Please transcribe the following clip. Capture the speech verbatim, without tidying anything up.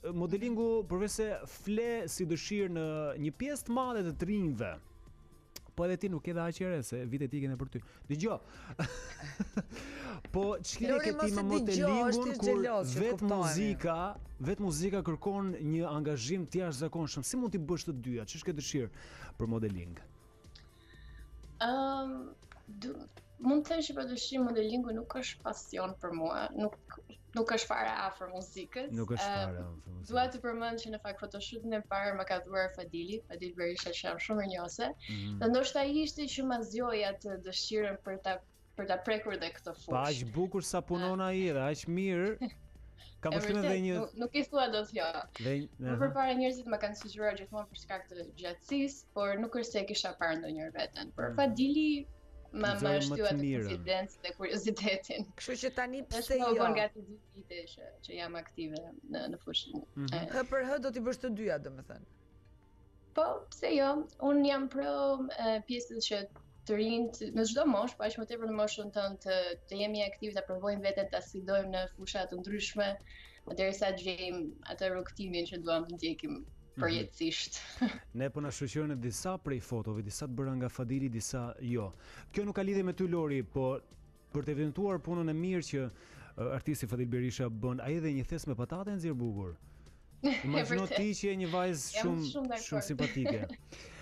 modelingu përveç se fle si dëshirë në një pjesë të madhe të të rinjve. Po edhe ti nuk ke dha aq e re se vitet ikën e për ty. Dgjoj. Po ç'lidhje ke ti me modelingun kur vet muzika, vet muzika kërkon një angazhim të jashtëzakonshëm. Si mund t'i bësh të dyja? Ç'është ke dëshirë për modeling? Ëm, um, mund të thësh që padyshim modelingu nuk është pasion për mua, nuk nuk është fare afër muzikës. Nuk është fare afër muzikës. Dua të përmend që në fakt photoshoot-in e parë më ka dhuar Fadili, Fadil Berisha që jam shumë mirënjohëse. Mm. Dhe ndoshta ai ishte që ma zgjoi atë dëshirën për ta për ta prekur dhe këtë fushë. Pa aq bukur sa punon ai dhe aq mirë. Ka përshtypjen edhe një nuk, nuk i thua dot jo. Më përpara njerëzit më kanë sugjeruar gjithmonë për shkak të gjatësisë, por nuk është se e kisha parë ndonjëherë veten. Por Fadili më më shtyu atë konfidencë dhe kuriozitetin. Kështu që tani pse jo? Jo? Gati dy vite që që jam aktive në në fushën. H për H do t'i bësh të dyja, domethënë. Po, pse jo? Un jam pro pjesës që të rinjt në çdo moshë, po aq më tepër në moshën tonë të të jemi aktiv, ta provojmë veten, ta sfidojmë në fusha të ndryshme, derisa të gjejmë atë rrugtimin që duam të ndjekim përjetësisht. Ne po na shoqërojnë disa prej fotove, disa të bëra nga Fadili, disa jo. Kjo nuk ka lidhje me ty Lori, po për të evidentuar punën e mirë që uh, artisti Fadil Berisha bën, ai edhe një thes me patate nxjerr bukur. Imagjino ti që je një vajzë shumë shumë simpatike.